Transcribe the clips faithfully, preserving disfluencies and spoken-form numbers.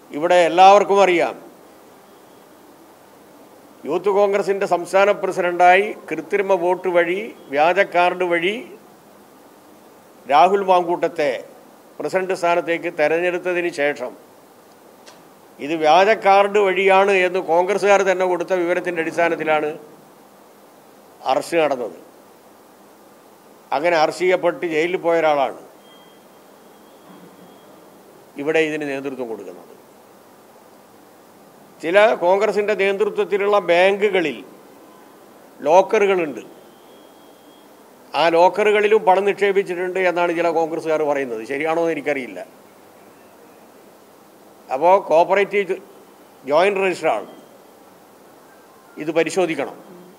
ഇവിടെ എല്ലാവർക്കും അറിയാം, യൂത്ത് കോൺഗ്രസിൻ്റെ സംസ്ഥാന പ്രസിഡന്റായി കൃത്രിമ വോട്ട് വഴി, വ്യാജ കാർഡ് വഴി രാഹുൽ മാങ്കൂട്ടത്തെ പ്രസിഡന്റ് സ്ഥാനത്തേക്ക് തെരഞ്ഞെടുത്തതിന് ശേഷം ഇത് വ്യാജ കാർഡ് വഴിയാണ് എന്ന് കോൺഗ്രസ്സുകാർ തന്നെ കൊടുത്ത വിവരത്തിൻ്റെ അടിസ്ഥാനത്തിലാണ് അറസ്റ്റ് നടന്നത്. അങ്ങനെ അറസ്റ്റ് ചെയ്യപ്പെട്ട് ജയിലിൽ പോയ ഒരാളാണ് ഇവിടെ ഇതിന് നേതൃത്വം കൊടുക്കുന്നത്. ചില കോൺഗ്രസിൻ്റെ നേതൃത്വത്തിലുള്ള ബാങ്കുകളിൽ ലോക്കറുകളുണ്ട്. ആ ലോക്കറുകളിലും പണം നിക്ഷേപിച്ചിട്ടുണ്ട് എന്നാണ് ചില കോൺഗ്രസ്സുകാർ പറയുന്നത്. ശരിയാണോ എന്ന് എനിക്കറിയില്ല. അപ്പോൾ കോപ്പറേറ്റീവ് ജോയിൻറ്റ് രജിസ്ട്രാർ ഇത് പരിശോധിക്കണം.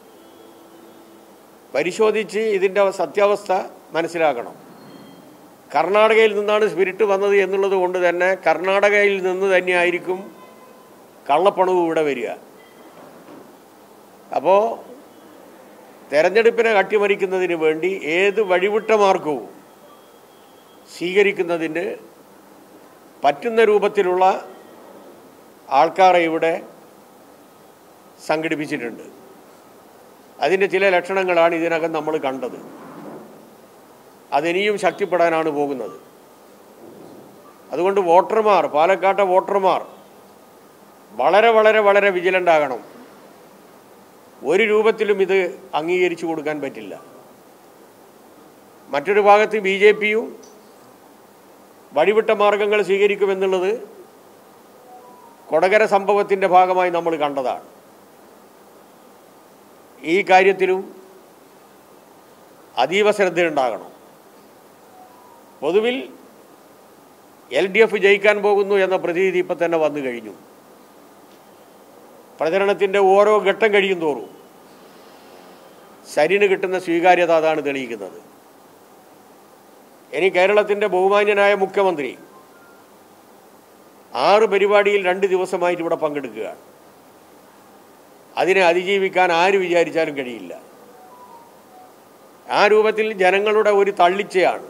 പരിശോധിച്ച് ഇതിൻ്റെ സത്യാവസ്ഥ മനസ്സിലാക്കണം. കർണാടകയിൽ നിന്നാണ് സ്പിരിറ്റ് വന്നത് എന്നുള്ളത് കൊണ്ട് തന്നെ കർണാടകയിൽ നിന്ന് തന്നെയായിരിക്കും കള്ളപ്പണവും ഇവിടെ വരിക. അപ്പോൾ തെരഞ്ഞെടുപ്പിനെ അട്ടിമറിക്കുന്നതിന് വേണ്ടി ഏത് വഴിവിട്ട മാർഗവും സ്വീകരിക്കുന്നതിന് പറ്റുന്ന രൂപത്തിലുള്ള ആൾക്കാരെ ഇവിടെ സംഘടിപ്പിച്ചിട്ടുണ്ട്. അതിൻ്റെ ചില ലക്ഷണങ്ങളാണ് ഇതിനകം നമ്മൾ കണ്ടത്. അതിനിയും ശക്തിപ്പെടാനാണ് പോകുന്നത്. അതുകൊണ്ട് വോട്ടർമാർ, പാലക്കാട്ടെ വോട്ടർമാർ വളരെ വളരെ വളരെ വിജിലൻ്റ് ആകണം. ഒരു രൂപത്തിലും ഇത് അംഗീകരിച്ചു കൊടുക്കാൻ പറ്റില്ല. മറ്റൊരു ഭാഗത്ത് ബി ജെ പിയും വഴിവിട്ട മാർഗങ്ങൾ സ്വീകരിക്കുമെന്നുള്ളത് കൊടകര സംഭവത്തിൻ്റെ ഭാഗമായി നമ്മൾ കണ്ടതാണ്. ഈ കാര്യത്തിലും അതീവ ശ്രദ്ധയുണ്ടാകണം. പൊതുവിൽ എൽ ഡി എഫ് ജയിക്കാൻ പോകുന്നു എന്ന പ്രതീതി ഇപ്പം തന്നെ വന്നു കഴിഞ്ഞു. പ്രചരണത്തിൻ്റെ ഓരോ ഘട്ടം കഴിയും തോറും സരിന് കിട്ടുന്ന സ്വീകാര്യത അതാണ് തെളിയിക്കുന്നത്. ഇനി കേരളത്തിൻ്റെ ബഹുമാന്യനായ മുഖ്യമന്ത്രി ആറ് പരിപാടിയിൽ രണ്ട് ദിവസമായിട്ട് ഇവിടെ പങ്കെടുക്കുകയാണ്. അതിനെ അതിജീവിക്കാൻ ആര് വിചാരിച്ചാലും കഴിയില്ല. ആ രൂപത്തിൽ ജനങ്ങളുടെ ഒരു തള്ളിച്ചയാണ്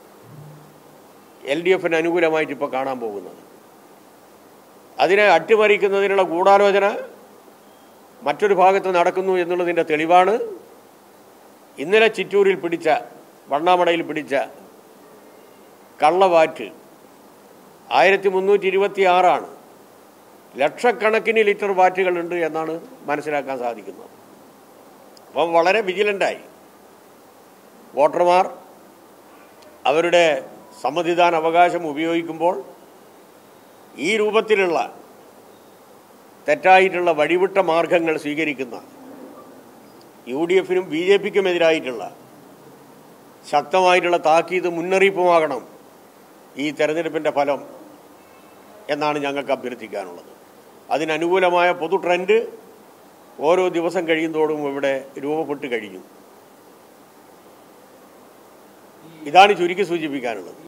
എൽ ഡി എഫിന് അനുകൂലമായിട്ട് ഇപ്പോൾ കാണാൻ പോകുന്നത്. അതിനെ അട്ടിമറിക്കുന്നതിനുള്ള ഗൂഢാലോചന മറ്റൊരു ഭാഗത്ത് നടക്കുന്നു എന്നുള്ളതിൻ്റെ തെളിവാണ് ഇന്നലെ ചിറ്റൂരിൽ പിടിച്ച, വണ്ണാമടയിൽ പിടിച്ച കള്ളവാറ്റ്. ആയിരത്തി മുന്നൂറ്റി ഇരുപത്തി ആറാണ്. ലക്ഷക്കണക്കിന് ലിറ്റർ വാറ്റുകളുണ്ട് എന്നാണ് മനസ്സിലാക്കാൻ സാധിക്കുന്നത്. അപ്പം വളരെ വിജിലൻ്റായി വോട്ടർമാർ അവരുടെ സമ്മതിദാന അവകാശം ഉപയോഗിക്കുമ്പോൾ ഈ രൂപത്തിലുള്ള തെറ്റായിട്ടുള്ള വഴിവിട്ട മാർഗങ്ങൾ സ്വീകരിക്കുന്ന യു ഡി എഫിനും ബി ജെ പിക്കും എതിരായിട്ടുള്ള ശക്തമായിട്ടുള്ള താക്കീത് മുന്നറിയിപ്പുമാകണം ഈ തെരഞ്ഞെടുപ്പിൻ്റെ ഫലം എന്നാണ് ഞങ്ങൾക്ക് അഭ്യർത്ഥിക്കാനുള്ളത്. അതിനനുകൂലമായ പൊതു ട്രെൻഡ് ഓരോ ദിവസം കഴിയുന്നതോടും ഇവിടെ രൂപപ്പെട്ട് കഴിഞ്ഞു. ഇതാണ് ചുരുക്കി സൂചിപ്പിക്കാനുള്ളത്.